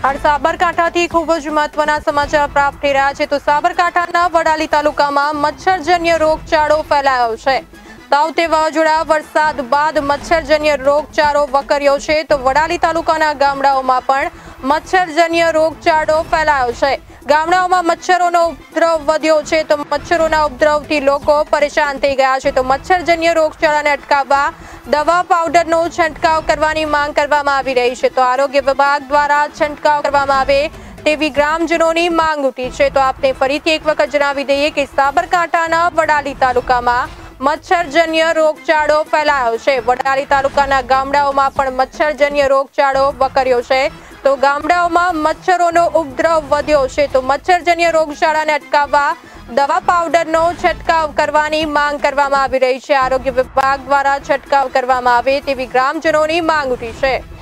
હાલ સાબરકાંઠાથી ખૂબ જ મહત્વના સમાચાર પ્રાપ્ત થઈ રહ્યા છે। તો સાબરકાંઠાના વડાલી તાલુકામાં મચ્છરજન્ય રોગચાળો ફેલાયો છે। તાઉતે વાવાઝોડા વરસાદ બાદ મચ્છરજન્ય રોગચાળો વકર્યો છે। તો વડાલી તાલુકાના ગામડાઓમાં પણ મચ્છરજન્ય રોગચાળો ફેલાયો છે। ગામડાઓમાં મચ્છરોનો ઉપદ્રવ વધ્યો છે। તો મચ્છરોના ઉપદ્રવથી લોકો પરેશાન થઈ ગયા છે। તો મચ્છરજન્ય રોગચાળાને અટકાવવા દવા પાવડરનો છંટકાવ કરવાની માંગ કરવામાં આવી રહી છે। તો આરોગ્ય વિભાગ દ્વારા છંટકાવ કરવામાં આવે તેવી ગ્રામજનોની માંગ ઉઠી છે। તો આપને ફરીથી એક વખત જણાવી દઈએ કે સાબરકાંઠાના વડાલી તાલુકામાં મચ્છરજન્ય રોગચાળો ફેલાયો છે। વડાલી તાલુકાના ગામડાઓમાં પણ મચ્છરજન્ય રોગચાળો વકર્યો છે। તો ગામડાઓમાં મચ્છરોનો ઉપદ્રવ વધ્યો છે। તો મચ્છરજન્ય રોગચાળાને અટકાવવા દવા પાવડરનો છંટકાવ કરવાની માંગ કરવામાં આવી રહી છે। આરોગ્ય વિભાગ દ્વારા છંટકાવ કરવામાં આવે તેવી ગ્રામજનોની માંગ ઉઠી છે।